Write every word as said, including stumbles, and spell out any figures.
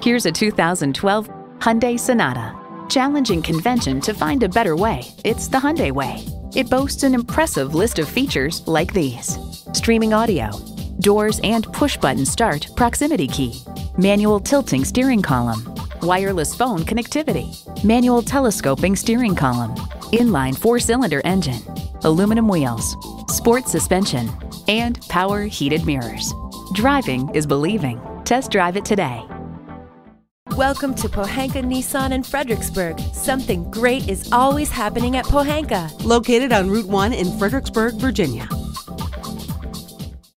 Here's a two thousand twelve Hyundai Sonata. Challenging convention to find a better way, it's the Hyundai way. It boasts an impressive list of features like these: streaming audio, doors and push-button start proximity key, manual tilting steering column, wireless phone connectivity, manual telescoping steering column, inline four-cylinder engine, aluminum wheels, sport suspension, and power heated mirrors. Driving is believing. Test drive it today. Welcome to Pohanka Nissan in Fredericksburg. Something great is always happening at Pohanka. Located on Route one in Fredericksburg, Virginia.